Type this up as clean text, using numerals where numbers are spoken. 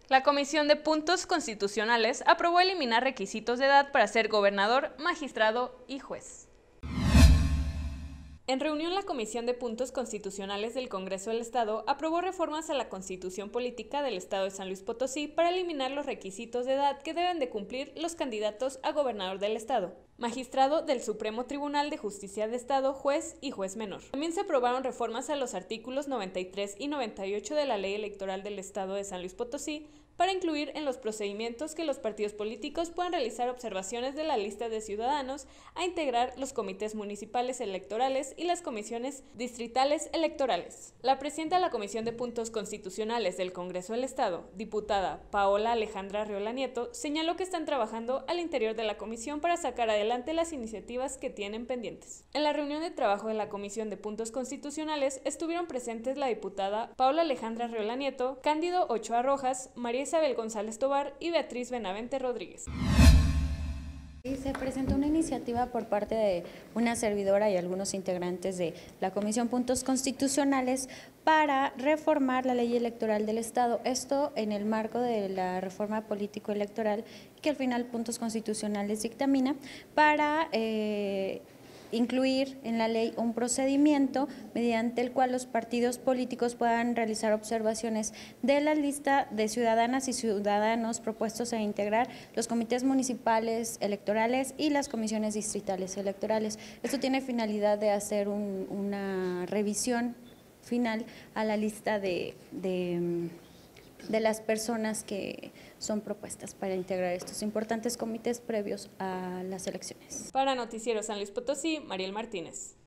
La Comisión de Puntos Constitucionales aprobó eliminar requisitos de edad para ser gobernador, magistrado y juez. En reunión, la Comisión de Puntos Constitucionales del Congreso del Estado aprobó reformas a la Constitución Política del Estado de San Luis Potosí para eliminar los requisitos de edad que deben de cumplir los candidatos a gobernador del Estado, magistrado del Supremo Tribunal de Justicia de Estado, juez y juez menor. También se aprobaron reformas a los artículos 93 y 98 de la Ley Electoral del Estado de San Luis Potosí para incluir en los procedimientos que los partidos políticos puedan realizar observaciones de la lista de ciudadanos a integrar los comités municipales electorales y las comisiones distritales electorales. La presidenta de la Comisión de Puntos Constitucionales del Congreso del Estado, diputada Paola Alejandra Arriola Nieto, señaló que están trabajando al interior de la comisión para sacar adelante las iniciativas que tienen pendientes. En la reunión de trabajo de la Comisión de Puntos Constitucionales estuvieron presentes la diputada Paola Alejandra Arriola Nieto, Cándido Ochoa Rojas, María Isabel González Tobar y Beatriz Benavente Rodríguez. Se presentó una iniciativa por parte de una servidora y algunos integrantes de la Comisión Puntos Constitucionales para reformar la ley electoral del Estado. Esto en el marco de la reforma político-electoral que al final Puntos Constitucionales dictamina para incluir en la ley un procedimiento mediante el cual los partidos políticos puedan realizar observaciones de la lista de ciudadanas y ciudadanos propuestos a integrar los comités municipales electorales y las comisiones distritales electorales. Esto tiene finalidad de hacer una revisión final a la lista de las personas que son propuestas para integrar estos importantes comités previos a las elecciones. Para Noticiero San Luis Potosí, Mariel Martínez.